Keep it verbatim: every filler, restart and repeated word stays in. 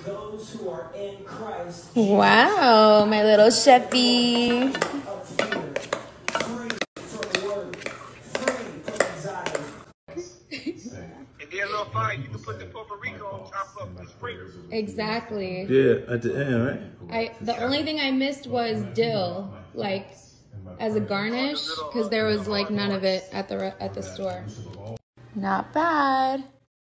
those who are in Christ. Wow, my little chefy. You can put the Puerto Rico on top of the spring. Exactly. Yeah, at the end, right? I the only thing I missed was dill, like as a garnish, because there was like none of it at the at the store. Not bad.